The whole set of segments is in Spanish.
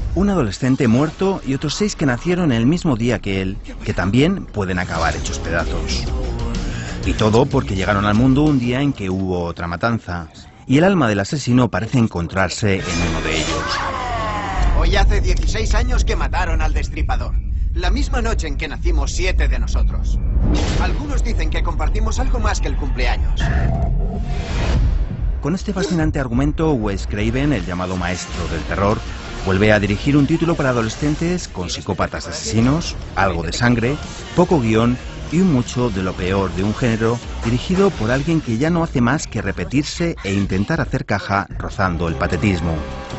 un adolescente muerto y otros 6 que nacieron el mismo día que él, que también pueden acabar hechos pedazos. Y todo porque llegaron al mundo un día en que hubo otra matanza, y el alma del asesino parece encontrarse en uno de ellos. Hoy hace 16 años que mataron al Destripador. La misma noche en que nacimos 7 de nosotros. Algunos dicen que compartimos algo más que el cumpleaños. Con este fascinante argumento, Wes Craven, el llamado maestro del terror, vuelve a dirigir un título para adolescentes con psicópatas asesinos, algo de sangre, poco guión y mucho de lo peor de un género dirigido por alguien que ya no hace más que repetirse e intentar hacer caja rozando el patetismo.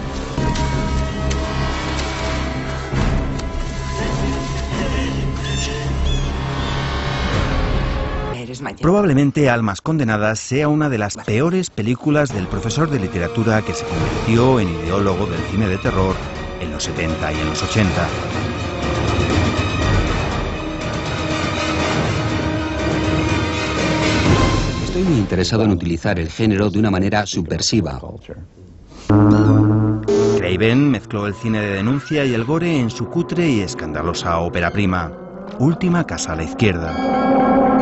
Probablemente Almas Condenadas sea una de las peores películas del profesor de literatura que se convirtió en ideólogo del cine de terror en los 70 y en los 80. Estoy muy interesado en utilizar el género de una manera subversiva. Craven mezcló el cine de denuncia y el gore en su cutre y escandalosa ópera prima, Última casa a la izquierda.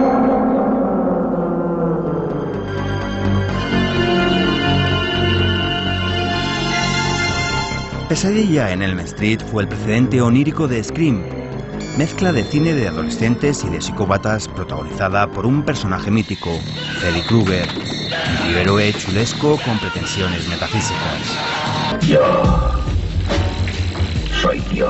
Pesadilla en Elm Street fue el precedente onírico de Scream, mezcla de cine de adolescentes y de psicópatas protagonizada por un personaje mítico, Freddy Krueger, un ciberhéroe chulesco con pretensiones metafísicas. Yo soy Dios.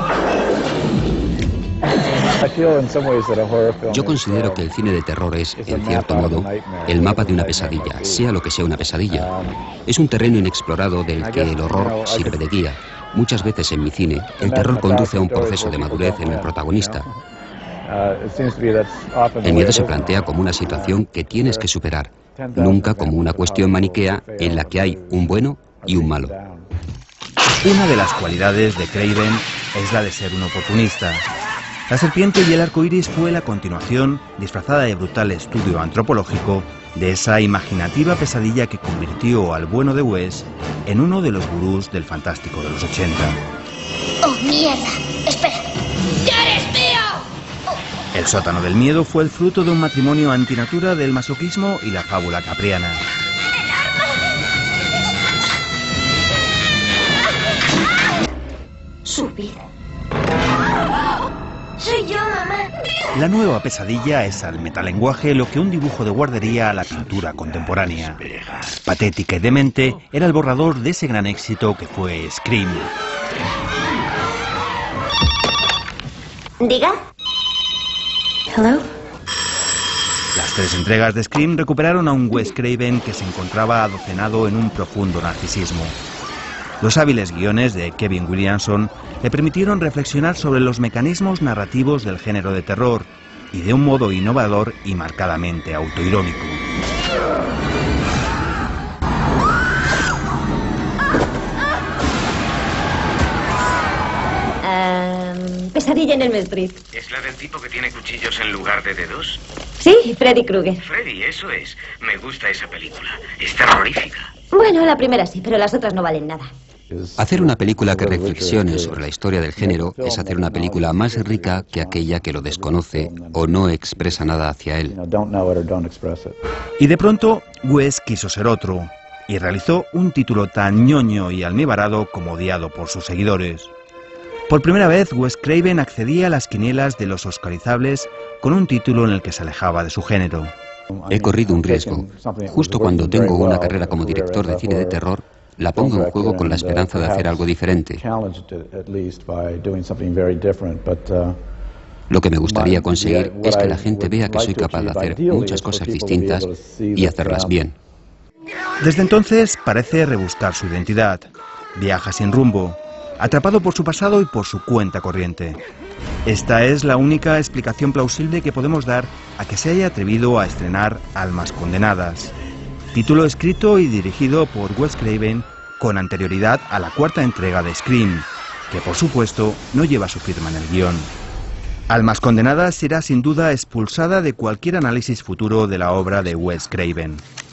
Yo considero que el cine de terror es, en cierto modo, el mapa de una pesadilla, sea lo que sea una pesadilla. Es un terreno inexplorado del que el horror sirve de guía. Muchas veces en mi cine, el terror conduce a un proceso de madurez en el protagonista. El miedo se plantea como una situación que tienes que superar, nunca como una cuestión maniquea en la que hay un bueno y un malo. Una de las cualidades de Craven es la de ser un oportunista. La serpiente y el arco iris fue la continuación, disfrazada de brutal estudio antropológico, de esa imaginativa pesadilla que convirtió al bueno de Wes en uno de los gurús del fantástico de los 80. ¡Oh, mierda! ¡Espera! ¡Ya eres mío! El sótano del miedo fue el fruto de un matrimonio antinatura del masoquismo y la fábula capriana. Su vida. Soy yo, mamá. La nueva pesadilla es al metalenguaje lo que un dibujo de guardería a la pintura contemporánea. Patética y demente, era el borrador de ese gran éxito que fue Scream. ¿Diga? Hello. Las 3 entregas de Scream recuperaron a un Wes Craven que se encontraba adocenado en un profundo narcisismo. Los hábiles guiones de Kevin Williamson le permitieron reflexionar sobre los mecanismos narrativos del género de terror y de un modo innovador y marcadamente autoirónico. Pesadilla en Elm Street. ¿Es la del tipo que tiene cuchillos en lugar de dedos? Sí, Freddy Krueger. Freddy, eso es. Me gusta esa película. Es terrorífica. Bueno, la primera sí, pero las otras no valen nada. Hacer una película que reflexione sobre la historia del género es hacer una película más rica que aquella que lo desconoce o no expresa nada hacia él. Y de pronto, Wes quiso ser otro, y realizó un título tan ñoño y almibarado como odiado por sus seguidores. Por primera vez, Wes Craven accedía a las quinielas de los oscarizables con un título en el que se alejaba de su género. He corrido un riesgo. Justo cuando tengo una carrera como director de cine de terror, la pongo en juego con la esperanza de hacer algo diferente. Lo que me gustaría conseguir es que la gente vea que soy capaz de hacer muchas cosas distintas y hacerlas bien. Desde entonces parece rebuscar su identidad. Viaja sin rumbo, atrapado por su pasado y por su cuenta corriente. Esta es la única explicación plausible que podemos dar a que se haya atrevido a estrenar Almas Condenadas, título escrito y dirigido por Wes Craven con anterioridad a la 4ª entrega de Scream, que por supuesto no lleva su firma en el guión. Almas Condenadas será sin duda expulsada de cualquier análisis futuro de la obra de Wes Craven.